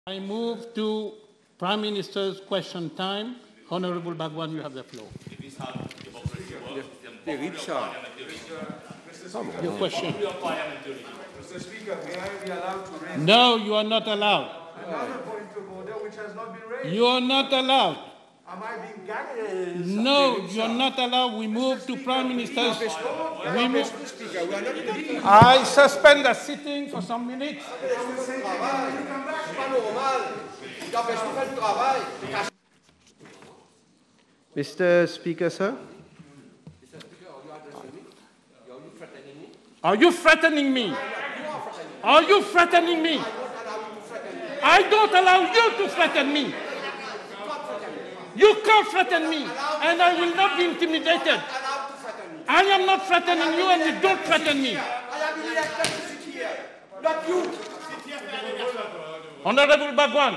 I move to Prime Minister's question time. Honorable Bhagwan, you have the floor. Your question. Mr. Speaker, may I be allowed to raise... No, you are not allowed. Another point of order which has not been raised. You are not allowed. Am I being gagged? No, you are not allowed. We move to Prime Minister's... I suspend the sitting for some minutes. Mr. Speaker, sir. Are you threatening me? Are you threatening me? I don't allow you to threaten me. You can't threaten me, and I will not be intimidated. I am not threatening you, and you don't threaten me. Not you. Honorable Bhagwan.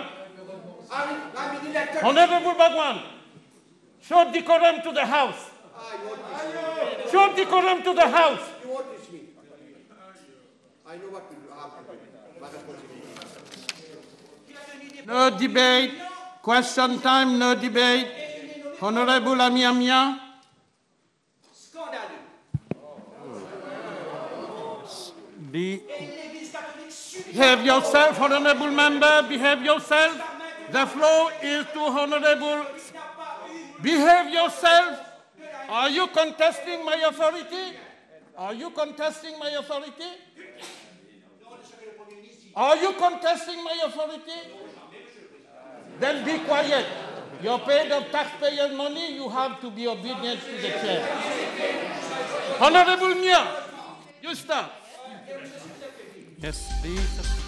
Honorable Bhagwan. Show decorum to the House. Show decorum to the House. You won't teach me. I know what to do. No debate. Question time, no debate. Honorable Amiamia. Behave yourself, honorable member. Behave yourself. The floor is to honorable. Behave yourself. Are you contesting my authority? Are you contesting my authority? Are you contesting my authority? Then be quiet. You're paid of taxpayers' money. You have to be obedient to the chair. Honorable Mia, you start. Yes, please.